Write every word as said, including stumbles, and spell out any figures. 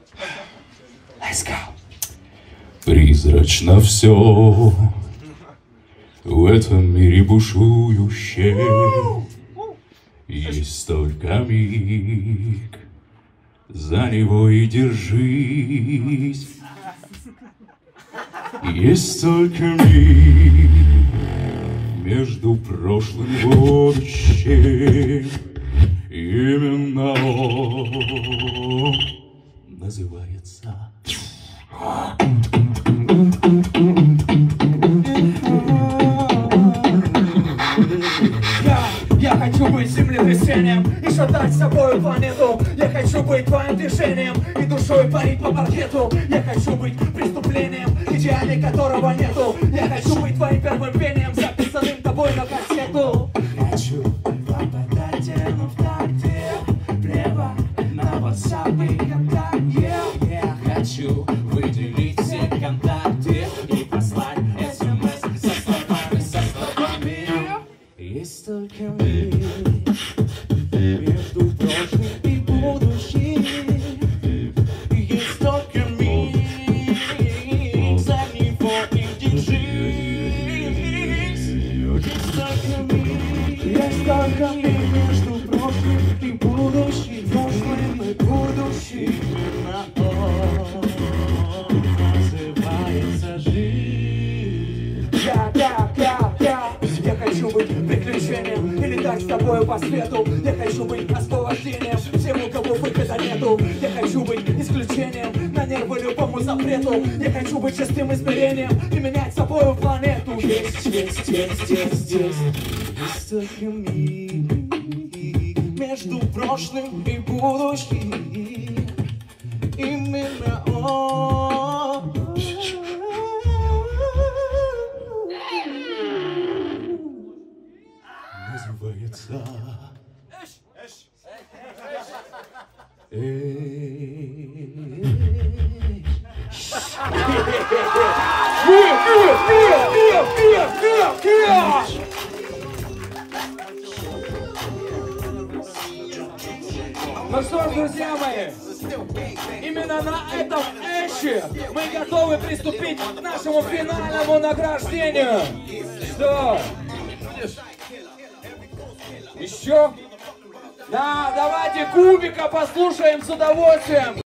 Let's go. Призрачно все в этом мире бушующем. Есть только миг, за него и держись. Есть только миг между прошлым и будущим. Именно он называется. Я, я хочу быть землетрясением и шатать с собой планету. Я хочу быть твоим движением и душой парить по паркету. Я хочу быть преступлением, идеалей которого нету. Я хочу быть твоим первым пением, записанным тобой на кассету. Хочу попадать в такте, влево на WhatsApp и ВКонтакте. Я хочу выделить все контакты и послать смс со словами, со словами. Есть только миг между прошлым и будущим. Есть только миг, за него и держись. Есть только миг, есть только миг между прошлым и будущим. Прошлым и будущим. Именно он называется жизнь. Я, я, я, я, я хочу быть приключением и летать с тобою по свету. Я хочу быть освобождением всем, у кого выхода нету. Я хочу быть исключением на нервы любому запрету. Я хочу быть шестым измерением и менять собою планету. Есть, есть, есть, есть, есть. Есть только миг между прошлым и будущим. Именно он Называется. Ну что ж, друзья мои, именно на этом эше мы готовы приступить к нашему финальному награждению. Что? Еще? Да, давайте Кубика послушаем с удовольствием.